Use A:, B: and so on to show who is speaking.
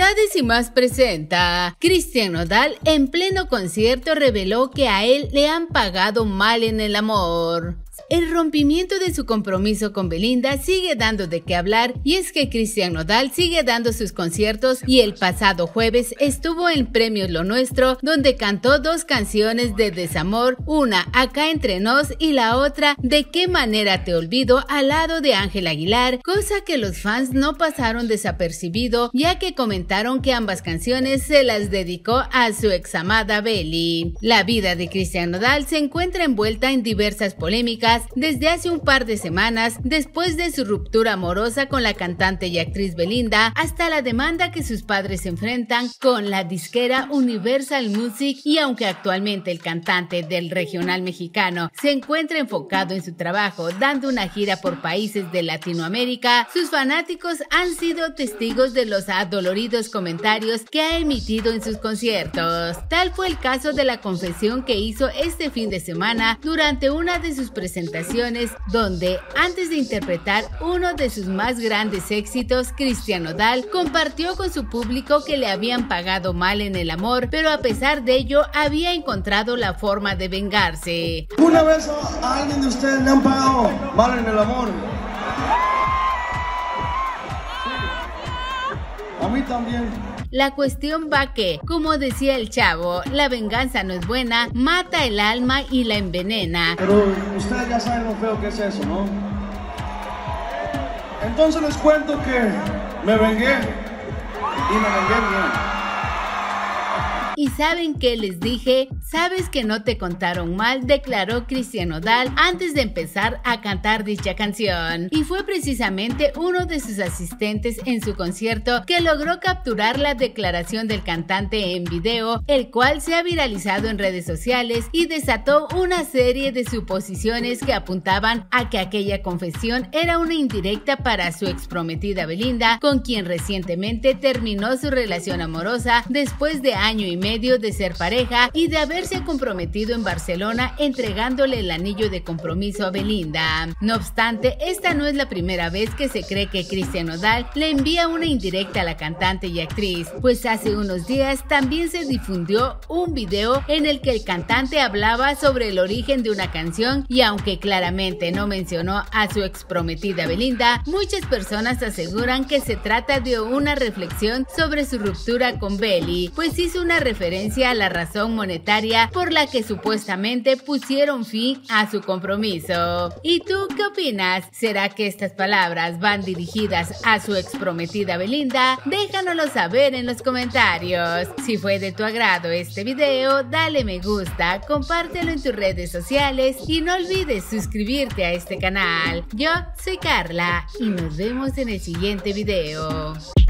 A: Novedades y más presenta. Cristian Nodal en pleno concierto reveló que a él le han pagado mal en el amor. El rompimiento de su compromiso con Belinda sigue dando de qué hablar, y es que Cristian Nodal sigue dando sus conciertos y el pasado jueves estuvo en Premios Lo Nuestro, donde cantó dos canciones de desamor, una Acá Entre Nos y la otra De Qué Manera Te Olvido, al lado de Ángel Aguilar, cosa que los fans no pasaron desapercibido, ya que comentaron que ambas canciones se las dedicó a su examada Beli. La vida de Cristian Nodal se encuentra envuelta en diversas polémicas desde hace un par de semanas, después de su ruptura amorosa con la cantante y actriz Belinda, hasta la demanda que sus padres enfrentan con la disquera Universal Music. Y aunque actualmente el cantante del regional mexicano se encuentra enfocado en su trabajo, dando una gira por países de Latinoamérica, sus fanáticos han sido testigos de los adoloridos comentarios que ha emitido en sus conciertos. Tal fue el caso de la confesión que hizo este fin de semana durante una de sus presentaciones, donde antes de interpretar uno de sus más grandes éxitos, Cristian Nodal compartió con su público que le habían pagado mal en el amor, pero a pesar de ello había encontrado la forma de vengarse.
B: ¿Una vez a alguien de ustedes le han pagado mal en el amor? A mí también.
A: La cuestión va que, como decía el Chavo, la venganza no es buena, mata el alma y la envenena.
B: Pero ustedes ya saben lo feo que es eso, ¿no? Entonces les cuento que me vengué y me vengué bien.
A: ¿Y saben qué les dije? ¿Sabes que no te contaron mal?, declaró Cristian Nodal antes de empezar a cantar dicha canción. Y fue precisamente uno de sus asistentes en su concierto que logró capturar la declaración del cantante en video, el cual se ha viralizado en redes sociales y desató una serie de suposiciones que apuntaban a que aquella confesión era una indirecta para su exprometida Belinda, con quien recientemente terminó su relación amorosa después de año y medio de ser pareja y de haberse comprometido en Barcelona, entregándole el anillo de compromiso a Belinda. No obstante, esta no es la primera vez que se cree que Cristian Nodal le envía una indirecta a la cantante y actriz, pues hace unos días también se difundió un video en el que el cantante hablaba sobre el origen de una canción, y aunque claramente no mencionó a su exprometida Belinda, muchas personas aseguran que se trata de una reflexión sobre su ruptura con Beli, pues hizo una referencia a la razón monetaria por la que supuestamente pusieron fin a su compromiso. ¿Y tú qué opinas? ¿Será que estas palabras van dirigidas a su exprometida Belinda? Déjanoslo saber en los comentarios. Si fue de tu agrado este video, dale me gusta, compártelo en tus redes sociales y no olvides suscribirte a este canal. Yo soy Carla y nos vemos en el siguiente video.